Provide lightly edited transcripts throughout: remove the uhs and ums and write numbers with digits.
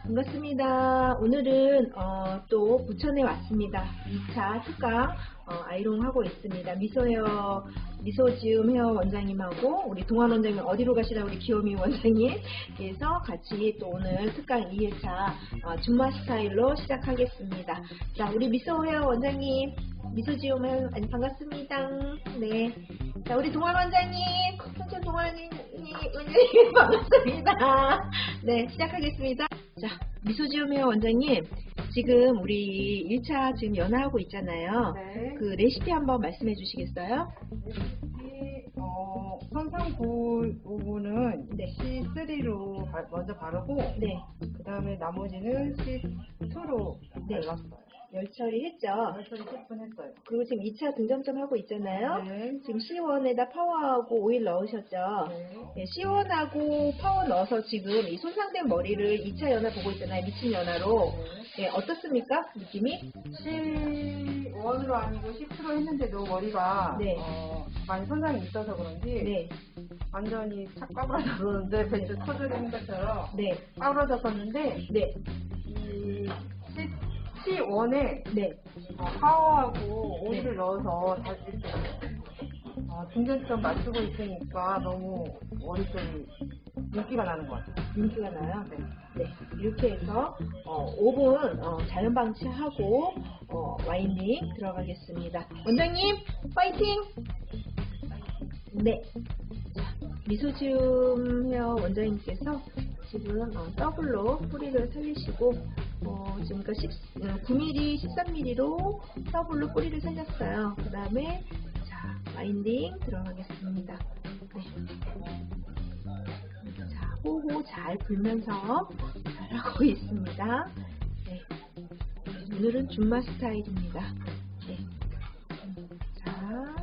반갑습니다. 오늘은 또 부천에 왔습니다. 2차 특강 아이롱 하고 있습니다. 미소지움 헤어 원장님하고 우리 동환 원장님 어디로 가시나 우리 귀요미 원장님께서 같이 또 오늘 특강 2회차 줌마 스타일로 시작하겠습니다. 자, 우리 미소 헤어 원장님, 미소지움 헤어 반갑습니다. 네. 자, 우리 동환 원장님, 천천 동환 원장님 반갑습니다. 네, 시작하겠습니다. 자, 미소지움 헤어 원장님, 지금 우리 1차 지금 연화하고 있잖아요. 네. 그 레시피 한번 말씀해 주시겠어요? 레시피, 선상부분은 네. C3로 먼저 바르고, 네. 그 다음에 나머지는 C2로 네. 발랐어요. 열 처리했죠? 열처리 10분 했어요. 그리고 지금 2차 등점점 하고 있잖아요. 네. 지금 C1에다 파워하고 오일 넣으셨죠? 네. 네, C1하고 파워 넣어서 지금 이 손상된 머리를 2차 연화 보고 있잖아요. 미친 연화로. 네, 어떻습니까? 느낌이? C1으로 아니고 C2로 했는데도 머리가 네. 많이 손상이 있어서 그런지 네. 완전히 착 까부러졌는데 배추 터져진 것처럼 네. 까부러졌었는데 네. 이 C1에 네. 파워하고 오일을 넣어서 다시 중전점 맞추고 있으니까 너무 머리 쪽이 윤기가 나는 것 같아요. 윤기가 나요? 네. 네. 이렇게 해서 5분 자연 방치하고 와인딩 들어가겠습니다. 원장님 파이팅! 네. 미소지움 헤어 원장님께서 지금 더블로 뿌리를 살리시고 지금까 9mm, 13mm로 더블로 뿌리를 살렸어요. 그 다음에 자 와인딩 들어가겠습니다. 네. 자, 호호 잘 불면서 잘하고 있습니다. 네. 오늘은 줌마 스타일입니다. 네. 자,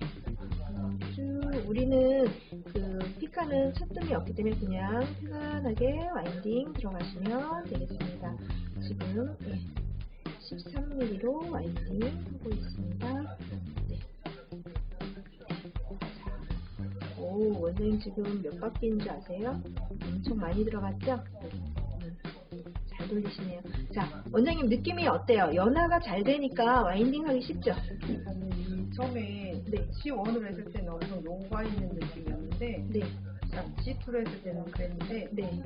우리는 그 피카는 첫뜸이 없기 때문에 그냥 편안하게 와인딩 들어가시면 되겠습니다. 지금 13mm로 와인딩 하고 있습니다. 네. 오, 원장님 지금 몇 바퀴인 줄 아세요? 엄청 많이 들어갔죠? 잘 돌리시네요. 자, 원장님 느낌이 어때요? 연화가 잘 되니까 와인딩 하기 쉽죠? 처음에 네. C1으로 했을 때는 엄청 녹아있는 느낌이었는데 네. C2로 했을 때는 그랬는데 네.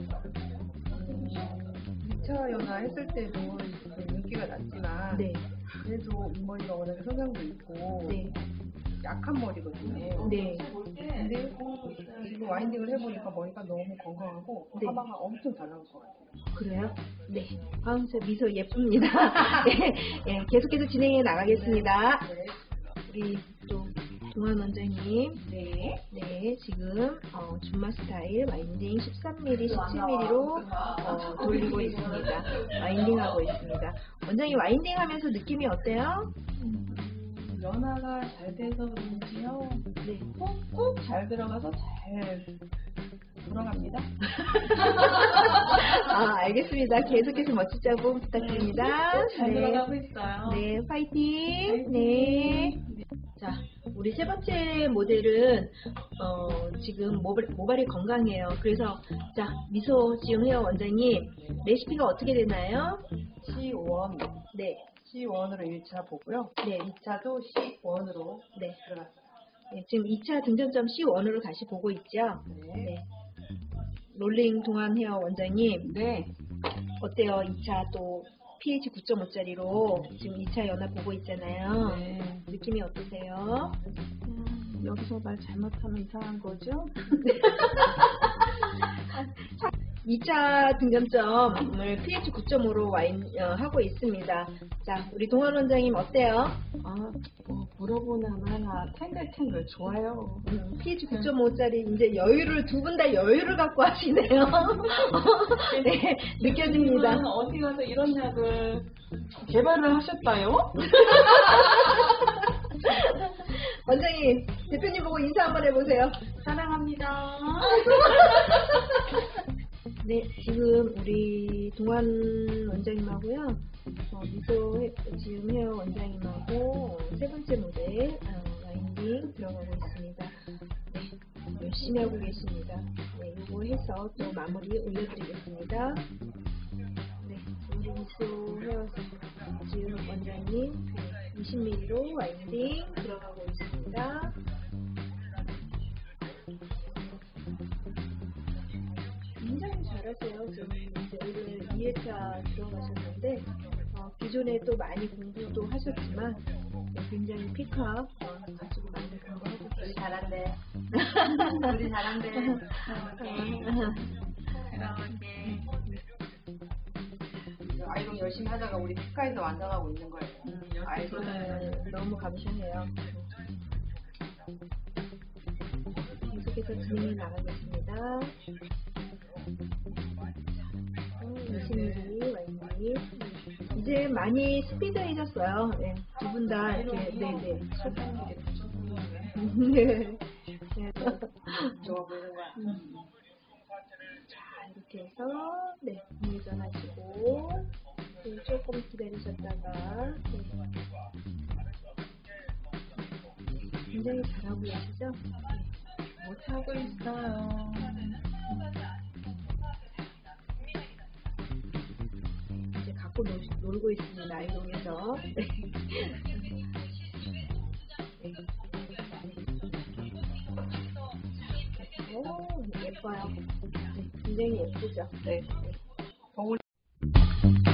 2차 연화 했을 때도 윤기가 났지만 네. 그래도 윗머리가 워낙에 손상도 있고 네. 약한 머리거든요. 네. 근데 지금 와인딩을 해보니까 머리가 너무 건강하고 네. 가방가 엄청 잘 나올 것 같아요. 그래요? 네. 저 미소 예쁩니다. 네. 네. 계속해서 진행해 나가겠습니다. 네. 우리 또 동환 원장님. 네. 네. 지금 줌마 스타일 와인딩 13mm, 17mm로 돌리고 있습니다. 와인딩 하고 있습니다. 원장님 와인딩 하면서 느낌이 어때요? 연화가 잘 돼서 그런지요. 네. 꾹꾹 잘 들어가서 잘 돌아갑니다. 알겠습니다. 계속해서 멋진 작품 부탁드립니다. 잘 돌아가고 있어요. 네, 파이팅! 네. 자, 우리 세 번째 모델은 지금 모발이 건강해요. 그래서 자, 미소지움 헤어 원장님 레시피가 어떻게 되나요? C1. 네. C1으로 1차 보고요. 네. 2차도 C1으로 네. 들어갔어요. 네, 지금 2차 등전점 C1으로 다시 보고 있죠? 네. 롤링 동안 헤어 원장님. 네. 어때요? 2차 또 pH 9.5짜리로 지금 2차 연화 보고 있잖아요. 네. 느낌이 어떠세요? 여기서 말 잘못하면 이상한 거죠? 2차 등점점을 pH 9.5로 하고 있습니다. 자, 우리 동환 원장님 어때요? 물어보는 하나 탱글탱글 좋아요. pH 9.5짜리 이제 여유를 두 분 다 여유를 갖고 하시네요. 네, 느껴집니다. 이분은 어디 가서 이런 약을 개발을 하셨다요? 원장님, 대표님 보고 인사 한번 해보세요. 사랑합니다. 네, 지금 우리 동환 원장님하고요, 미소지움 헤어 원장님하고 세 번째 모델 와인딩 들어가고 있습니다. 네, 열심히 하고 계십니다. 네, 이거 해서 또 마무리 올려드리겠습니다. 미소 헤어 지금 원장님 20mm로 와인딩 들어가고 있습니다. 굉장히 잘하세요. 지금 이제 오늘 2회차 들어가셨는데 기존에 또 많이 공부도 하셨지만 굉장히 픽업 가지고 많이 공부하고 우리 잘한대. 우리 잘한대. 아이돌 열심히 하다가 우리 피카에서 완성하고 있는 거예요. 아이돌. 너무 감사해요. 계속해서 진행이 나가겠습니다. 20mm 와인딩. 이제 많이 스피드해졌어요. 네, 두 분 다 이렇게 네네. 네. 좋아 보이는 거야. 자, 이렇게 해서 네, 우회전하시고 네, 조금 기다리셨다가 네. 굉장히 잘하고 계시죠? 못하고 있어요. 이제 갖고 놀고 있습니다. 아이동에서. 네. 오, 예뻐요. 네, 굉장히 예쁘죠? 네.